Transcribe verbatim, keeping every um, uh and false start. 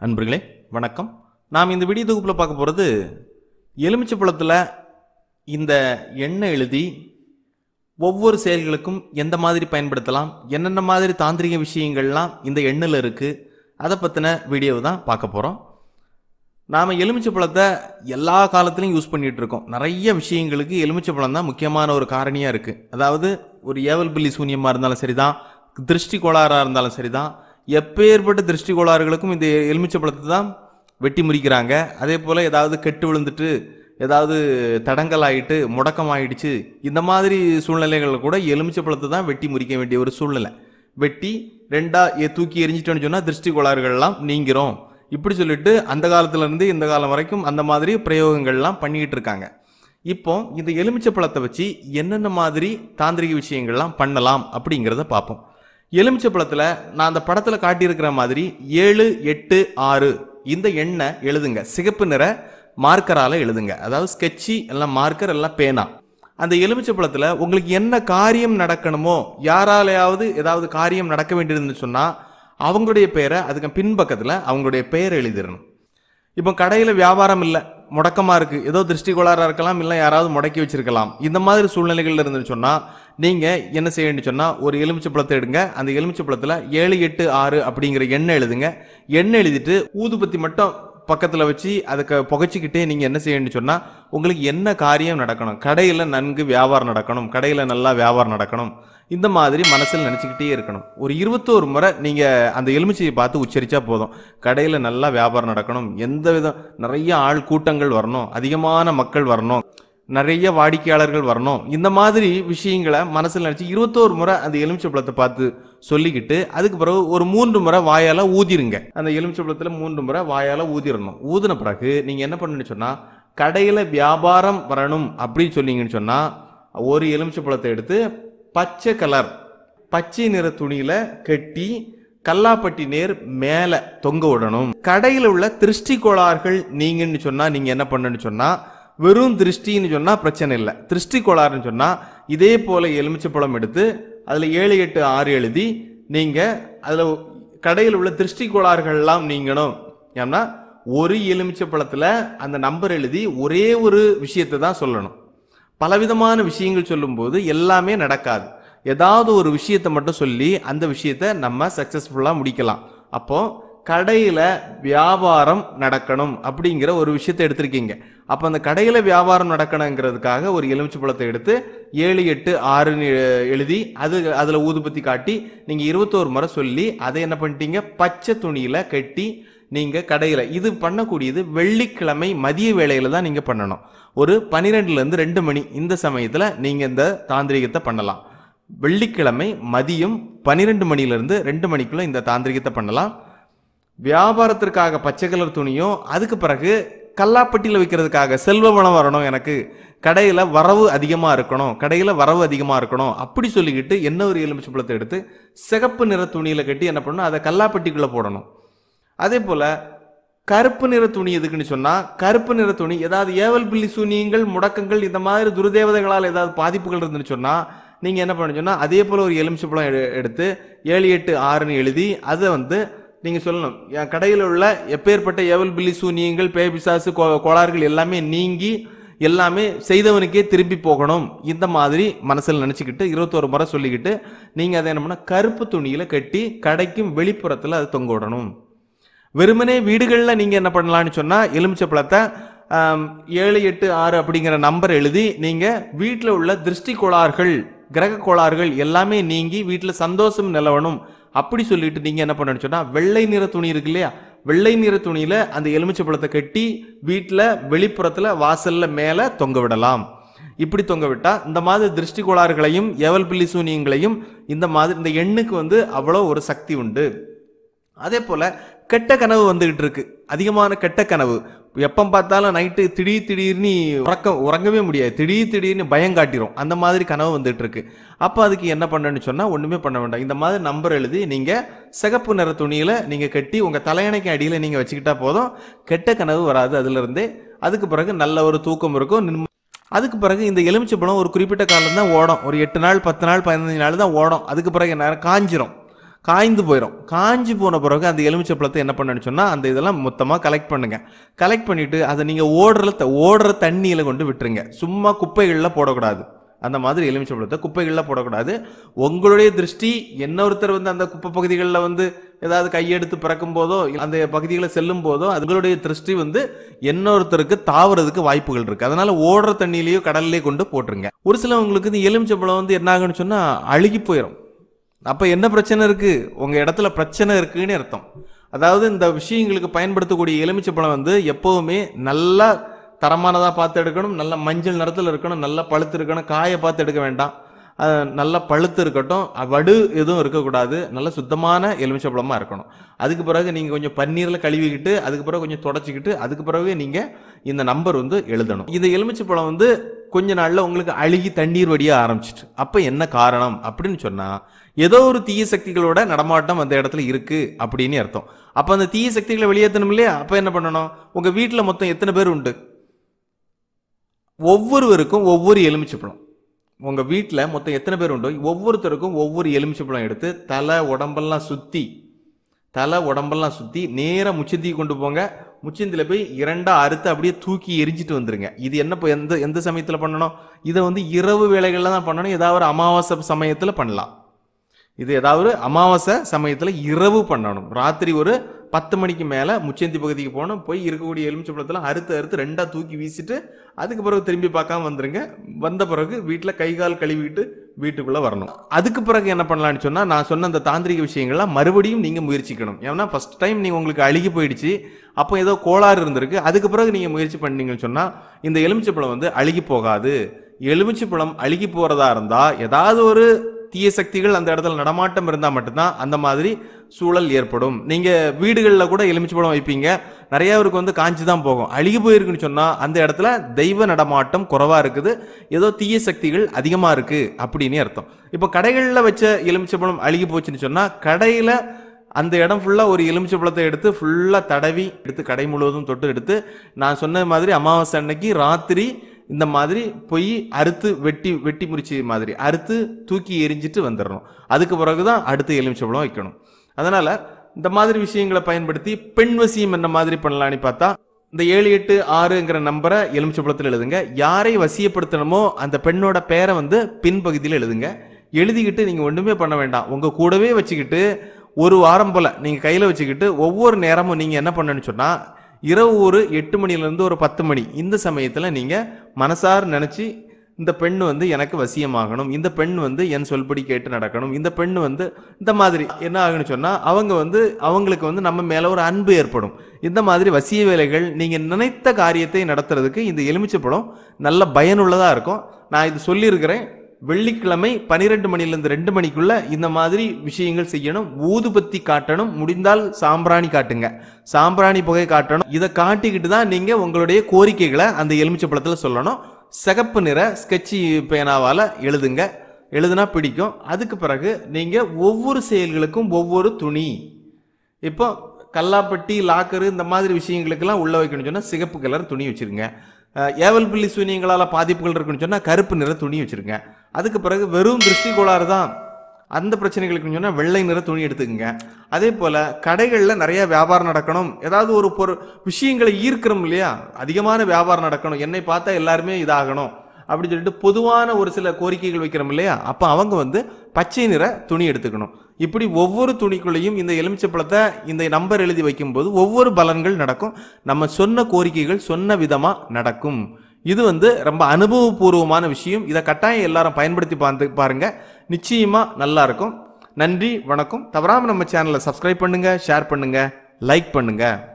அன்பர்களே வணக்கம். நாம் இந்த வீடியோ தொகுப்பில் பார்க்க போகிறது எலுமிச்சை பழத்தில் இந்த எண்ணெய் எழுதி ஒவ்வொரு செயல்களுக்கும் எந்த மாதிரி பயன்படுத்தலாம், என்னென்ன மாதிரி தாந்திரிக விஷயங்கள்லாம் இந்த எண்ணெயில் இருக்குது, அதை பற்றின வீடியோவை தான் பார்க்க போகிறோம். நாம் எலுமிச்சை பழத்தை எல்லா காலத்துலையும் யூஸ் பண்ணிகிட்டு இருக்கோம். நிறைய விஷயங்களுக்கு எலுமிச்சை பழம் தான் முக்கியமான ஒரு காரணியாக இருக்குது. அதாவது ஒரு ஏவல் பில்லி சூன்யமாக இருந்தாலும் சரி தான், திருஷ்டி கோளாறாக இருந்தாலும் சரி தான், எப்பேற்பட்ட திருஷ்டி கோளாறுகளுக்கும் இந்த எலுமிச்சை பழத்தை தான் வெட்டி முறிக்கிறாங்க. அதே போல் ஏதாவது கெட்டு விழுந்துட்டு ஏதாவது தடங்கல் ஆகிட்டு முடக்கம் ஆகிடுச்சு, இந்த மாதிரி சூழ்நிலைகளில் கூட எலுமிச்சை பழத்தை தான் வெட்டி முறிக்க வேண்டிய ஒரு சூழ்நிலை. வெட்டி ரெண்டாக தூக்கி எரிஞ்சிட்டோன்னு சொன்னால் திருஷ்டி கோளாறுகள்லாம் நீங்கிறோம். இப்படி சொல்லிட்டு அந்த காலத்துலேருந்து இந்த காலம் வரைக்கும் அந்த மாதிரி பிரயோகங்கள்லாம் பண்ணிக்கிட்டு இருக்காங்க. இப்போ இந்த எலுமிச்சை பழத்தை வச்சு என்னென்ன மாதிரி தாந்திரிக விஷயங்கள்லாம் பண்ணலாம் அப்படிங்கிறத பார்ப்போம். எலுமிச்சை பழத்தில் நான் அந்த படத்தில் காட்டியிருக்கிற மாதிரி ஏழு எட்டு ஆறு இந்த எண்ணெய் எழுதுங்க. சிகப்பு நிற மார்க்கரால் எழுதுங்க. அதாவது ஸ்கெட்சி எல்லாம் மார்க்கர் எல்லாம் பேனா. அந்த எலுமிச்சை பழத்தில் உங்களுக்கு என்ன காரியம் நடக்கணுமோ, யாராலையாவது ஏதாவது காரியம் நடக்க வேண்டியதுன்னு சொன்னால் அவங்களுடைய பெயரை அதுக்கு பின்பக்கத்தில் அவங்களுடைய பெயரை எழுதிடணும். இப்போ கடையில் வியாபாரம் இல்லை, முடக்கமாக இருக்குது, ஏதோ திருஷ்டி கோளாறாக இருக்கலாம், இல்லை யாராவது முடக்கி வச்சிருக்கலாம். இந்த மாதிரி சூழ்நிலைகள் இருந்துன்னு சொன்னால் நீங்கள் என்ன செய்யணும்னு சொன்னால் ஒரு எலுமிச்சை பழத்தை எடுங்க. அந்த எலுமிச்சை பழத்தில் ஏழு எட்டு ஆறு அப்படிங்கிற எண்ணெய் எழுதுங்க. எண்ணெய் எழுதிட்டு ஊதுபத்தி மட்டும் பக்கத்தில் வச்சு அதுக்கு புகைச்சிக்கிட்டே நீங்கள் என்ன செய்யணும்னு சொன்னால் உங்களுக்கு என்ன காரியம் நடக்கணும், கடையில் நன்கு வியாபாரம் நடக்கணும், கடையில் நல்லா வியாபாரம் நடக்கணும், இந்த மாதிரி மனசில் நினச்சிக்கிட்டே இருக்கணும். ஒரு இருபத்தோரு முறை நீங்கள் அந்த எலுமிச்சையை பார்த்து உச்சரித்தா போதும். கடையில் நல்லா வியாபாரம் நடக்கணும், எந்த விதம் நிறைய ஆள் கூட்டங்கள் வரணும், அதிகமான மக்கள் வரணும், நிறைய வாடிக்கையாளர்கள் வரணும், இந்த மாதிரி விஷயங்களை மனசில் நினச்சி இருபத்தோரு முறை அந்த எலுமிச்சை பழத்தை பார்த்து சொல்லிக்கிட்டு அதுக்கு பிறகு ஒரு மூன்று முறை வாயால் ஊதிருங்க. அந்த எலுமிச்சை பழத்தில் மூன்று முறை வாயால் ஊதிடணும். ஊதின பிறகு நீங்கள் என்ன பண்ணணும்னு சொன்னால் கடையில் வியாபாரம் வரணும் அப்படின்னு சொன்னீங்கன்னு சொன்னால் ஒரு எலுமிச்சை பழத்தை எடுத்து பச்சை கலர் பச்சை நிற துணியில கட்டி கல்லாப்பட்டி நேர் மேல தொங்க விடணும். கடையில் உள்ள திருஷ்டி கோளாறுகள் நீங்கன்னு சொன்னா நீங்க என்ன பண்ணணும்னு சொன்னா வெறும் திருஷ்டின்னு சொன்னா பிரச்சனை இல்லை. திருஷ்டி கோளாறுன்னு சொன்னா இதே போல எலுமிச்சை பழம் எடுத்து அதுல ஏழு எட்டு ஆறு எழுதி நீங்க அதுல கடையில் உள்ள திருஷ்டி கோளாறுகள் எல்லாம் நீங்கணும். ஏன்னா ஒரு எலுமிச்சை பழத்துல அந்த நம்பர் எழுதி ஒரே ஒரு விஷயத்தை தான் சொல்லணும். பலவிதமான விஷயங்கள் சொல்லும்போது எல்லாமே நடக்காது. ஏதாவது ஒரு விஷயத்தை மட்டும் சொல்லி அந்த விஷயத்தை நம்ம சக்சஸ்ஃபுல்லாக முடிக்கலாம். அப்போ கடையில் வியாபாரம் நடக்கணும் அப்படிங்கிற ஒரு விஷயத்தை எடுத்திருக்கீங்க. அப்போ அந்த கடையில் வியாபாரம் நடக்கணுங்கிறதுக்காக ஒரு எலுமிச்சை பழத்தை எடுத்து ஏழு எட்டு ஆறுன்னு எழுதி அது அதில் ஊதுபத்தி காட்டி நீங்கள் இருபத்தோரு முறை சொல்லி அதை என்ன பண்ணிட்டீங்க, பச்சை துணியில் கட்டி நீங்கள் கடையில் இது பண்ணக்கூடியது வெள்ளிக்கிழமை மதிய வேளையில் தான் நீங்கள் பண்ணணும். ஒரு பன்னிரெண்டுலேருந்து ரெண்டு மணி இந்த சமயத்தில் நீங்கள் இந்த தாந்திரிகத்தை பண்ணலாம். வெள்ளிக்கிழமை மதியம் பன்னிரெண்டு மணிலேருந்து ரெண்டு மணிக்குள்ளே இந்த தாந்திரிகத்தை பண்ணலாம். வியாபாரத்திற்காக பச்சை கலர் துணியும் அதுக்கு பிறகு கல்லாப்பட்டியில் வைக்கிறதுக்காக செல்வ வளம் வரணும், எனக்கு கடையில் வரவு அதிகமாக இருக்கணும், கடையில் வரவு அதிகமாக இருக்கணும் அப்படி சொல்லிக்கிட்டு என்ன ஒரு எலுமிச்சை பழத்தை எடுத்து சிகப்பு நிற துணியில் கட்டி என்ன பண்ணணும், அதை கல்லாப்பட்டிக்குள்ளே போடணும். அதே போல் கருப்பு நிற துணி எதுக்குன்னு சொன்னால் கருப்பு நிற துணி ஏதாவது ஏவல் பில்லி சூனியங்கள் முடக்கங்கள் இந்த மாதிரி துருதேவதைகளால் ஏதாவது பாதிப்புகள் இருந்துன்னு சொன்னால் நீங்கள் என்ன பண்ண சொன்னால் அதே போல் ஒரு எலுமிச்சை பழம் எடுத்து ஏழு எட்டு ஆறுன்னு எழுதி அதை வந்து நீங்கள் சொல்லணும், என் கடையில் உள்ள எப்பேற்பட்ட ஏவல் பில்லி சூனியங்கள் பேய் பிசாசு கோ கோளாறுகள் எல்லாமே நீங்கி எல்லாமே செய்தவனுக்கே திரும்பி போகணும். இந்த மாதிரி மனசில் நினச்சிக்கிட்டு இருபத்தோரு முறை சொல்லிக்கிட்டு நீங்கள் அதை என்ன பண்ணால் கருப்பு துணியில் கட்டி கடைக்கும் வெளிப்புறத்தில் அதை தொங்க விடணும். வெறுமனே வீடுகளில் நீங்கள் என்ன பண்ணலான்னு சொன்னால் எலுமிச்சை பழத்தை ஏழு எட்டு ஆறு அப்படிங்கிற நம்பர் எழுதி நீங்கள் வீட்டில் உள்ள திருஷ்டி கோளாறுகள் கிரக கோளாறுகள் எல்லாமே நீங்கி வீட்டில் சந்தோஷம் நிலவணும் அப்படி சொல்லிட்டு நீங்கள் என்ன பண்ணணும்னு சொன்னால் வெள்ளை நிற துணி இருக்கு இல்லையா, வெள்ளை நிற துணியில் அந்த எலுமிச்சை பழத்தை கட்டி வீட்டில் வெளிப்புறத்தில் வாசலில் மேலே தொங்க விடலாம். இப்படி தொங்க விட்டால் இந்த மாதிரி திருஷ்டி கோளாறுகளையும் ஏவல் பில்லி சூனியங்களையும் இந்த மாதிரி இந்த எண்ணுக்கு வந்து அவ்வளோ ஒரு சக்தி உண்டு. அதே போல் கெட்ட கனவு வந்துகிட்டு இருக்கு, அதிகமான கெட்ட கனவு. எப்போ பார்த்தாலும் நைட்டு திடீர் திடீர்னு உறக்க உறங்கவே முடியாது, திடீர் திடீர்னு பயம் காட்டிடும், அந்த மாதிரி கனவு வந்துட்டு இருக்கு. அப்போ அதுக்கு என்ன பண்ணணும்னு சொன்னால் ஒன்றுமே பண்ண வேண்டாம். இந்த மாதிரி நம்பர் எழுதி நீங்கள் சிகப்பு நிற துணியில் நீங்கள் கட்டி உங்கள் தலையணைக்கு அடியில் நீங்கள் வச்சுக்கிட்டா போதும், கெட்ட கனவு வராது அதுலேருந்தே. அதுக்கு பிறகு நல்ல ஒரு தூக்கம் இருக்கும். அதுக்கு பிறகு இந்த எலுமிச்சை பழம் ஒரு குறிப்பிட்ட காலம் தான் ஓடும், ஒரு எட்டு நாள் பத்து நாள் பதினஞ்சு நாள் தான் ஓடும். அதுக்கு பிறகு என்ன காஞ்சிரும். காய்ந்து போயிடும். காஞ்சி போன பிறகு அந்த எலுமிச்சை பழத்தை என்ன பண்ணணும்னு சொன்னால் அந்த இதெல்லாம் மொத்தமாக கலெக்ட் பண்ணுங்க. கலெக்ட் பண்ணிவிட்டு அதை நீங்கள் ஓடுற ஓடுற தண்ணியில் கொண்டு விட்டுருங்க. சும்மா குப்பைகளில் போடக்கூடாது. அந்த மாதிரி எலுமிச்சை பழத்தை குப்பைகளில் போடக்கூடாது. உங்களுடைய திருஷ்டி இன்னொருத்தர் வந்து அந்த குப்பை பகுதிகளில் வந்து ஏதாவது கையெடுத்து பிறக்கும் போதோ அந்த பகுதிகளை செல்லும் போதோ அதுகளுடைய திருஷ்டி வந்து இன்னொருத்தருக்கு தாவறதுக்கு வாய்ப்புகள் இருக்கு. அதனால ஓடுற தண்ணியிலேயோ கடல்லையோ கொண்டு போட்டுருங்க. ஒரு சிலவங்களுக்கு இந்த எலுமிச்சை பழம் வந்து என்ன ஆகுன்னு சொன்னா அழுகி போயிடும். அப்ப என்ன பிரச்சனை இருக்கு? உங்க இடத்துல பிரச்சனை இருக்குன்னு அர்த்தம். அதாவது இந்த விஷயங்களுக்கு பயன்படுத்தக்கூடிய எலுமிச்சை பழம் வந்து எப்பவுமே நல்லா தரமானதா பார்த்து எடுக்கணும். நல்ல மஞ்சள் நிறத்தில் இருக்கணும். நல்லா பழுத்து இருக்கணும். காயை பார்த்து எடுக்க வேண்டாம். நல்லா பழுத்து இருக்கட்டும். வடு எதுவும் இருக்கக்கூடாது. நல்ல சுத்தமான எலுமிச்சை பழமா இருக்கணும். அதுக்கு பிறகு நீங்க கொஞ்சம் பன்னீர்ல கழுவிக்கிட்டு அதுக்கு பிறகு கொஞ்சம் தொடச்சிக்கிட்டு அதுக்கு பிறகு நீங்க இந்த நம்பர் வந்து எழுதணும். இந்த எலுமிச்சை பழம் வந்து கொஞ்ச நாள்ல உங்களுக்கு அழுகி தண்ணீர் வடிய ஆரம்பிச்சிட்டு அப்ப என்ன காரணம் அப்படின்னு சொன்னா ஏதோ ஒரு தீய சக்திகளோட நடமாட்டம் அந்த இடத்துல இருக்கு அப்படின்னு அர்த்தம். அப்ப அந்த தீய சக்திகளை வெளியேற்றணும் இல்லையா? அப்ப என்ன பண்ணணும்? உங்க வீட்டுல மொத்தம் எத்தனை பேர் உண்டு? ஒவ்வொருவருக்கும் ஒவ்வொரு எலுமிச்சை பழம். உங்க வீட்டுல மொத்தம் எத்தனை பேர் உண்டோ ஒவ்வொருத்தருக்கும் ஒவ்வொரு எலுமிச்சை பழம் எடுத்து தலை உடம்பெல்லாம் சுத்தி தலை உடம்பெல்லாம் சுத்தி நேரா முச்சந்தி கொண்டு போங்க. முச்சந்தில போய் இரண்டா அறுத்து அப்படியே தூக்கி எரிஞ்சிட்டு வந்துருங்க. இது என்ன எந்த எந்த சமயத்துல பண்ணணும்? இதை வந்து இரவு வேளைகள்ல தான் பண்ணணும். ஏதாவது ஒரு அமாவாசை சமயத்துல பண்ணலாம். இது ஏதாவது அமாவாசை சமயத்துல இரவு பண்ணணும். ராத்திரி ஒரு பத்து மணிக்கு மேல முச்சந்தி பகுதிக்கு போனோம். போய் இருக்கக்கூடிய எலுமிச்சை பழத்தெல்லாம் அறுத்து அறுத்து ரெண்டா தூக்கி வீசிட்டு அதுக்கு பிறகு திரும்பி பார்க்காம வந்துருங்க. வந்த பிறகு வீட்டுல கை கால் கழுவிட்டு வீட்டுக்குள்ள வரணும். அதுக்கு பிறகு என்ன பண்ணலாம்னு சொன்னா நான் சொன்ன அந்த தாந்திரிக விஷயங்கள்லாம் மறுபடியும் நீங்க முயற்சிக்கணும். ஏன்னா ஃபர்ஸ்ட் டைம் நீங்க உங்களுக்கு அழுகி போயிடுச்சு, அப்போ ஏதோ கோளாறு இருந்திருக்கு. அதுக்கு பிறகு நீங்க முயற்சி பண்ணீங்கன்னு சொன்னா இந்த எலுமிச்சை பழம் வந்து அழுகி போகாது. எலுமிச்சை பழம் அழுகி போறதா இருந்தா ஏதாவது ஒரு தீய சக்திகள் அந்த இடத்துல நடமாட்டம் இருந்தா மட்டும்தான் அந்த மாதிரி சூழல் ஏற்படும். நீங்க வீடுகளில் கூட எலுமிச்சை பழம் வைப்பீங்க, நிறைய பேருக்கு வந்து காஞ்சி தான் போகும். அழுகி போயிருக்குன்னு சொன்னா அந்த இடத்துல தெய்வ நடமாட்டம் குறைவா இருக்குது, ஏதோ தீய சக்திகள் அதிகமா இருக்கு அப்படின்னு அர்த்தம். இப்போ கடைகளில் வச்ச எலுமிச்சை பழம் அழுகி போச்சுன்னு சொன்னா கடையில அந்த இடம் ஃபுல்லா ஒரு எலுமிச்சை பழத்தை எடுத்து ஃபுல்லா தடவி எடுத்து கடை முழுவதும் தொட்டு எடுத்து நான் சொன்ன மாதிரி அமாவாசை அன்னைக்கு ராத்திரி இந்த மாதிரி போய் அறுத்து வெட்டி வெட்டி முறிச்சி மாதிரி அறுத்து தூக்கி எரிஞ்சிட்டு வந்துடணும். அதுக்கு பிறகுதான் அடுத்து எலுமிச்சை பழம் வைக்கணும். அதனால இந்த மாதிரி விஷயங்களை பயன்படுத்தி பெண் வசியம் என்ன மாதிரி பண்ணலான்னு பார்த்தா இந்த ஏழு எட்டு ஆறுங்கிற நம்பரை எலுமிச்சை பழத்தில் எழுதுங்க. யாரை வசியப்படுத்தணுமோ அந்த பெண்ணோட பேரை வந்து பின்பகுதியில் எழுதுங்க. எழுதிக்கிட்டு நீங்க ஒண்ணுமே பண்ண வேண்டாம். உங்க கூடவே வச்சுக்கிட்டு ஒரு வாரம் போல நீங்க கையில வச்சுக்கிட்டு ஒவ்வொரு நேரமும் நீங்க என்ன பண்ணணும்னு சொன்னா இரவு ஒரு எட்டு மணில இருந்து ஒரு பத்து மணி இந்த சமயத்துல நீங்க மனசார் நினைச்சு இந்த பெண் வந்து எனக்கு வசியமாகணும், இந்த பெண் வந்து என் சொல்படி கேட்டு நடக்கணும், இந்த பெண் வந்து இந்த மாதிரி என்ன ஆகுன்னு சொன்னா அவங்க வந்து அவங்களுக்கு வந்து நம்ம மேல ஒரு அன்பு ஏற்படும். இந்த மாதிரி வசிய வேலைகள் நீங்க நினைத்த காரியத்தை நடத்துறதுக்கு இந்த எலுமிச்சை பழம் நல்ல பயனுள்ளதா இருக்கும். நான் இது சொல்லியிருக்கிறேன். வெள்ளிக்கிழமை பனிரெண்டு மணிலிருந்து ரெண்டு மணிக்குள்ள இந்த மாதிரி விஷயங்கள் செய்யணும். ஊதுபத்தி காட்டணும், முடிந்தால் சாம்பிராணி காட்டுங்க, சாம்பிராணி புகை காட்டணும். இதை காட்டிக்கிட்டு தான் நீங்க உங்களுடைய கோரிக்கைகளை அந்த எலுமிச்சை பழத்துல சொல்லணும். சிகப்பு நிற ஸ்கெட்சி பேனாவால எழுதுங்க, எழுதுனா பிடிக்கும். அதுக்கு பிறகு நீங்க ஒவ்வொரு செயல்களுக்கும் ஒவ்வொரு துணி, இப்போ கல்லாப்பட்டி லாக்கரு இந்த மாதிரி விஷயங்களுக்கெல்லாம் உள்ள வைக்கணும்னு சொன்னா சிகப்பு கலர் துணி வச்சிருங்க. ஏவல் பில்லி சூனியங்களால பாதிப்புகள் இருக்குன்னு சொன்னா கருப்பு நிற துணி வச்சிருங்க. அதுக்கு பிறகு வெறும் திருஷ்டி கோளாறு தான் அந்த பிரச்சனைகளுக்கு சொன்னா வெள்ளை நிற துணி எடுத்துக்கங்க. அதே போல கடைகள்ல நிறைய வியாபாரம் நடக்கணும், ஏதாவது ஒரு பொருள் விஷயங்களை ஈர்க்கிறோம் இல்லையா, அதிகமான வியாபாரம் நடக்கணும், என்னை பார்த்தா எல்லாருமே இதாகணும் அப்படின்னு சொல்லிட்டு பொதுவான ஒரு சில கோரிக்கைகள் வைக்கிறோம் இல்லையா, அப்ப அவங்க வந்து பச்சை நிற துணி எடுத்துக்கணும். இப்படி ஒவ்வொரு துணிக்குள்ளையும் இந்த எலுமிச்சை பழத்தை இந்த நம்பர் எழுதி வைக்கும் போது ஒவ்வொரு பலன்கள் நடக்கும். நம்ம சொன்ன கோரிக்கைகள் சொன்ன விதமா நடக்கும். இது வந்து ரொம்ப அனுபவபூர்வமான விஷயம். இதை கட்டாயம் எல்லாரும் பயன்படுத்தி பார்த்து பாருங்க, நிச்சயமா நல்லா இருக்கும். நன்றி, வணக்கம். தவறாம நம்ம சேனலை சப்ஸ்கிரைப் பண்ணுங்க, ஷேர் பண்ணுங்க, லைக் பண்ணுங்க.